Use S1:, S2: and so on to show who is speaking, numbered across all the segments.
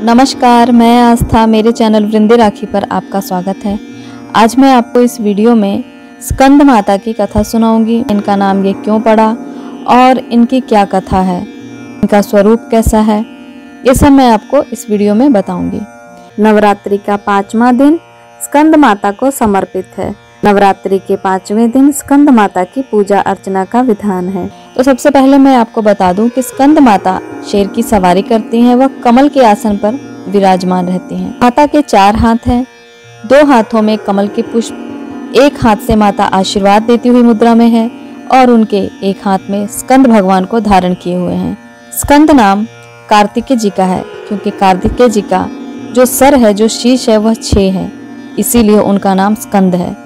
S1: नमस्कार, मैं आस्था। मेरे चैनल वृंदे राखी पर आपका स्वागत है। आज मैं आपको इस वीडियो में स्कंद माता की कथा सुनाऊंगी। इनका नाम ये क्यों पड़ा और इनकी क्या कथा है, इनका स्वरूप कैसा है, ये सब मैं आपको इस वीडियो में बताऊंगी। नवरात्रि का 5वां दिन स्कंद माता को समर्पित है। नवरात्रि के 5वें दिन स्कंद माता की पूजा अर्चना का विधान है। तो सबसे पहले मैं आपको बता दूं कि स्कंद माता शेर की सवारी करती हैं। वह कमल के आसन पर विराजमान रहती हैं। माता के 4 हाथ हैं, 2 हाथों में कमल के पुष्प, एक हाथ से माता आशीर्वाद देती हुई मुद्रा में है और उनके एक हाथ में स्कंद भगवान को धारण किए हुए हैं। स्कंद नाम कार्तिकेय जी का है क्योंकि कार्तिकेय जी का जो सर है, जो शीश है, वह 6 है, इसीलिए उनका नाम स्कंद है।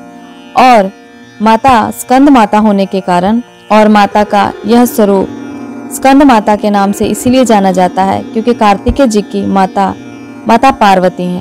S1: और माता स्कंद माता होने के कारण और माता का यह स्वरूप स्कंद माता के नाम से इसीलिए जाना जाता है क्योंकि कार्तिकेय जी की माता पार्वती हैं।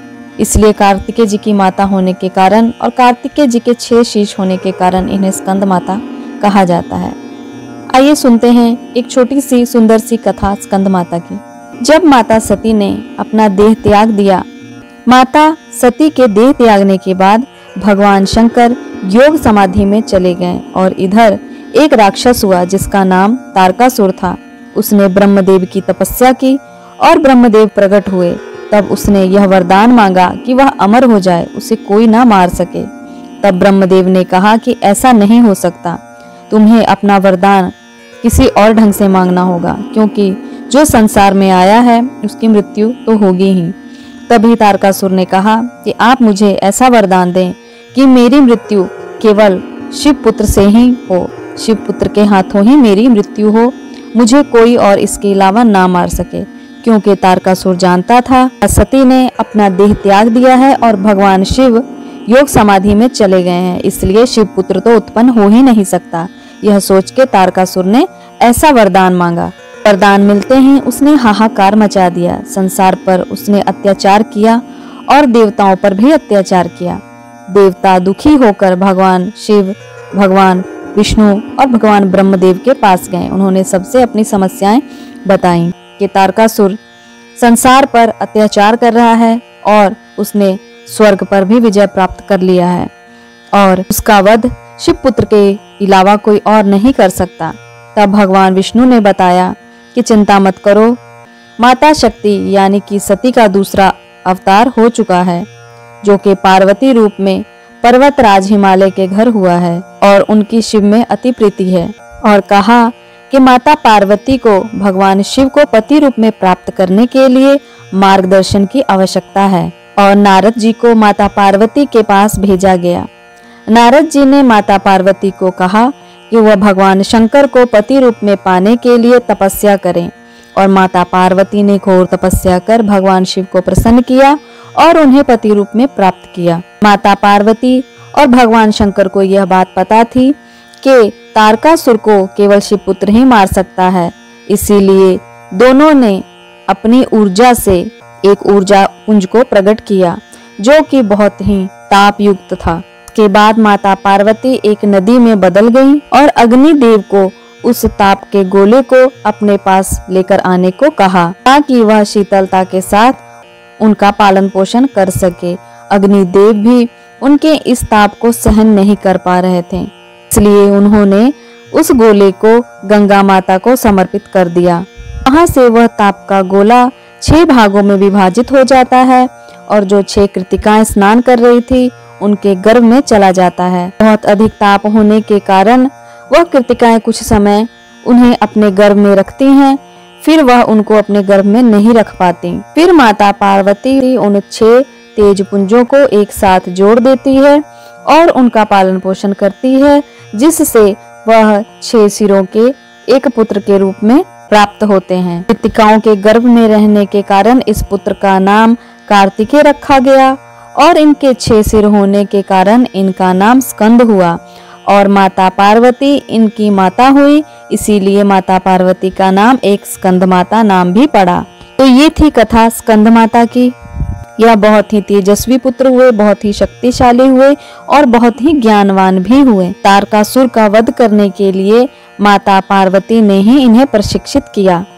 S1: इसलिए कार्तिकेय जी की माता होने के कारण और कार्तिकेय जी के 6 शीश होने के कारण इन्हें स्कंद माता कहा जाता है। आइए सुनते हैं एक छोटी सी सुंदर सी कथा स्कंद माता की। जब माता सती ने अपना देह त्याग दिया, माता सती के देह त्यागने के बाद भगवान शंकर योग समाधि में चले गए और इधर एक राक्षस हुआ जिसका नाम तारकासुर था। उसने ब्रह्मदेव की तपस्या की और ब्रह्मदेव प्रकट हुए। तब उसने यह वरदान मांगा कि वह अमर हो जाए, उसे कोई ना मार सके। तब ब्रह्मदेव ने कहा कि ऐसा नहीं हो सकता, तुम्हें अपना वरदान किसी और ढंग से मांगना होगा, क्योंकि जो संसार में आया है उसकी मृत्यु तो होगी ही। तभी तारकासुर ने कहा कि आप मुझे ऐसा वरदान दें कि मेरी मृत्यु केवल शिव पुत्र से ही हो, शिव पुत्र के हाथों ही मेरी मृत्यु हो, मुझे कोई और इसके अलावा ना मार सके। क्योंकि तारकासुर जानता था सती ने अपना देह त्याग दिया है और भगवान शिव योग समाधि में चले गए हैं, इसलिए शिव पुत्र तो उत्पन्न हो ही नहीं सकता। यह सोच के तारकासुर ने ऐसा वरदान मांगा। वरदान मिलते ही उसने हाहाकार मचा दिया। संसार पर उसने अत्याचार किया और देवताओं पर भी अत्याचार किया। देवता दुखी होकर भगवान शिव, भगवान विष्णु और भगवान ब्रह्मदेव के पास गए। उन्होंने सबसे अपनी समस्याएं बताईं कि तारकासुर संसार पर अत्याचार कर रहा है और उसने स्वर्ग पर भी विजय प्राप्त कर लिया है और उसका वध शिव पुत्र के अलावा कोई और नहीं कर सकता। तब भगवान विष्णु ने बताया कि चिंता मत करो, माता शक्ति यानी कि सती का दूसरा अवतार हो चुका है, जो कि पार्वती रूप में पर्वतराज हिमालय के घर हुआ है और उनकी शिव में अति प्रीति है। और कहा कि माता पार्वती को भगवान शिव को पति रूप में प्राप्त करने के लिए मार्गदर्शन की आवश्यकता है। और नारद जी को माता पार्वती के पास भेजा गया। नारद जी ने माता पार्वती को कहा कि वह भगवान शंकर को पति रूप में पाने के लिए तपस्या करें। और माता पार्वती ने घोर तपस्या कर भगवान शिव को प्रसन्न किया और उन्हें पति रूप में प्राप्त किया। माता पार्वती और भगवान शंकर को यह बात पता थी कि तारकासुर को केवल शिव पुत्र ही मार सकता है, इसीलिए दोनों ने अपनी ऊर्जा से एक ऊर्जा पुंज को प्रकट किया जो कि बहुत ही ताप युक्त था। के बाद माता पार्वती एक नदी में बदल गई और अग्निदेव को उस ताप के गोले को अपने पास लेकर आने को कहा ताकि वह शीतलता के साथ उनका पालन पोषण कर सके। अग्निदेव भी उनके इस ताप को सहन नहीं कर पा रहे थे, इसलिए उन्होंने उस गोले को गंगा माता को समर्पित कर दिया। वहां से वह ताप का गोला 6 भागों में विभाजित हो जाता है और जो 6 कृतिकाएं स्नान कर रही थी उनके गर्भ में चला जाता है। बहुत अधिक ताप होने के कारण वह कृतिकाएं कुछ समय उन्हें अपने गर्भ में रखती हैं, फिर वह उनको अपने गर्भ में नहीं रख पाती। फिर माता पार्वती उन 6 तेज पुंजों को एक साथ जोड़ देती है और उनका पालन पोषण करती है, जिससे वह 6 सिरों के एक पुत्र के रूप में प्राप्त होते हैं। कृतिकाओं के गर्भ में रहने के कारण इस पुत्र का नाम कार्तिकेय रखा गया और इनके 6 सिर होने के कारण इनका नाम स्कंद हुआ और माता पार्वती इनकी माता हुई, इसीलिए माता पार्वती का नाम एक स्कंद माता नाम भी पड़ा। तो ये थी कथा स्कंद माता की। यह बहुत ही तेजस्वी पुत्र हुए, बहुत ही शक्तिशाली हुए और बहुत ही ज्ञानवान भी हुए। तारकासुर का वध करने के लिए माता पार्वती ने ही इन्हें प्रशिक्षित किया।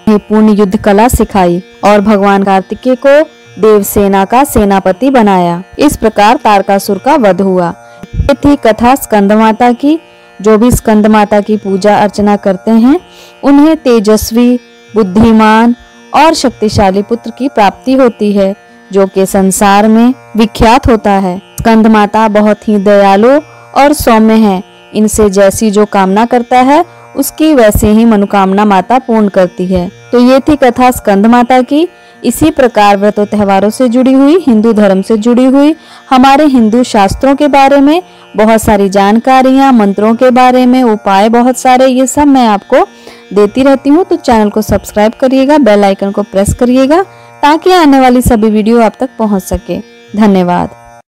S1: पूर्ण युद्ध कला सिखाई और भगवान कार्तिकेय को देवसेना का सेनापति बनाया। इस प्रकार तारकासुर का वध हुआ। ये थी कथा स्कंद माता की। जो भी स्कंद माता की पूजा अर्चना करते हैं उन्हें तेजस्वी, बुद्धिमान और शक्तिशाली पुत्र की प्राप्ति होती है, जो कि संसार में विख्यात होता है। स्कंद माता बहुत ही दयालु और सौम्य है। इनसे जैसी जो कामना करता है उसकी वैसे ही मनोकामना माता पूर्ण करती है। तो ये थी कथा स्कंद माता की। इसी प्रकार व्रतों त्योहारों से जुड़ी हुई, हिंदू धर्म से जुड़ी हुई, हमारे हिंदू शास्त्रों के बारे में बहुत सारी जानकारियां, मंत्रों के बारे में, उपाय बहुत सारे, ये सब मैं आपको देती रहती हूँ। तो चैनल को सब्सक्राइब करिएगा, बेल आइकन को प्रेस करिएगा ताकि आने वाली सभी वीडियो आप तक पहुँच सके। धन्यवाद।